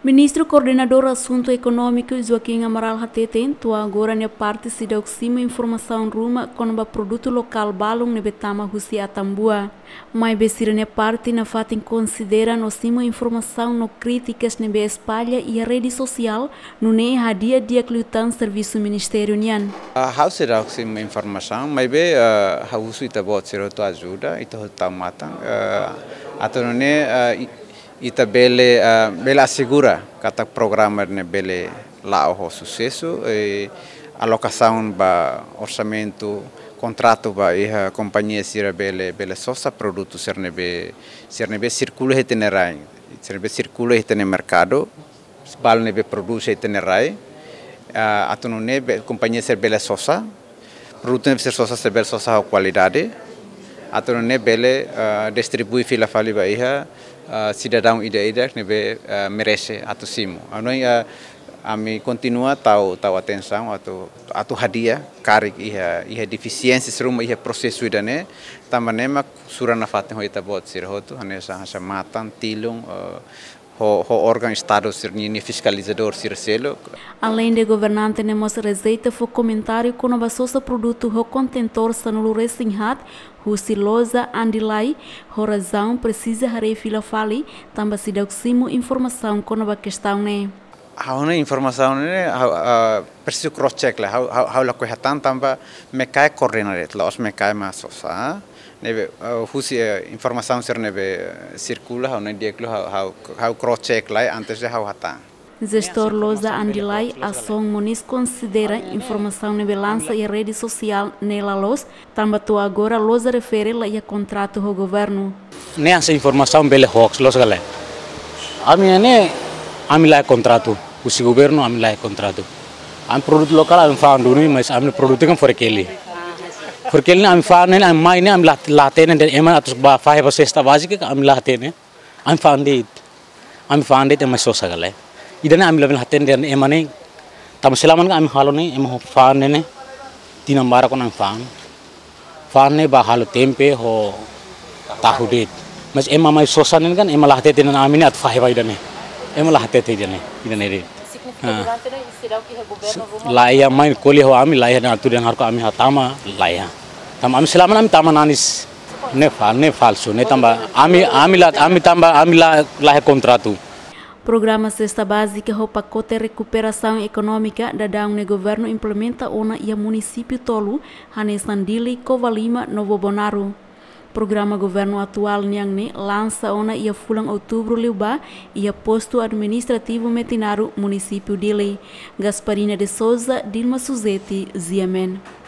Ministro Coordenador Assunto Econômico Joaquim Amaral Hateten tua agora na parte se dá cima informação ruma com o produto local balong ne betama husi atambua. Mas besira na parte na fatem considera no cima informação no críticas nebe espalha e a rede social no ne hadia dia clutan serviço ministério nian. How se dá cima informação, mas be husu ita bot siro tu ajuda ita tamatan atau ne ita bele assegura kata programa ne bele lá o sucesso e alocação ba orçamento contrato ba iha companhia sira bele sosa produto sernebe circula itinerai sernebe circula itine mercado bal nebe produce itinerai atau nebe companhia ser bele sosa produto nebe ser sosa qualidade atau nebe bele distribui fila fali ba iha cidadão ida nebe merece atau simu. Anoi ami continua tau atenção atau hadia karik iha deficiência seruma iha processo idane tamanema surana faten hoita bot sirhoto hanesa hasa matan tilung ho órgão estado sirni fiscalizador sircelo. Além de governante nemos receita foi comentário com a basosa produto ho contentor sanulu resinhat husilosa andilai ho razão precisa hare fila fali tamba sidaximo informação com a questão ne. Hauna informação ne preciso cross check lah how la kohatan tamba mekai coordinar la os mekai masosa nebe husi informação ser nebe circula how dia klo how cross check lai antes de how hatan. Gestor Loza Andilai, ação Muniz considera informação nebe lança e rede social nela los, tamba tu agora Loza refere lá e contrato ho governo. Ne essa informação bele hoax los gale. Ami lá contrato, o governo ami lá contrato. Am produto local am faando ni mas am produto kan forkeli. Forkeli am faando am mai ne am latene de ema atus ba fahe ba sexta básica am latene. Am faande mas sosa gale. Idane am level haten den emane tam selaman am halone em fan ne tinambara kon am fan ne ba halo tempe ho tahudet mas emma mai sosanen kan emma lahte den amine at fahiba idane emma lahte te idane re laia mai koli ho ami laia na aturen har ko ami hatama laia tam am selaman am tama nanis ne falso ne tamba ami tamba la contrato. Programa Cesta Básica o pacote recuperação econômica da DAUNE governo implementa ona e a município tolu Hanesandili, Covalima, Novo Bonaro. Programa governo atual Nhangne lança ona e a fulang outubro liuba e a posto administrativo Metinaro município Dili. Gasparina de Souza, Dilma Suzeti, Ziamen.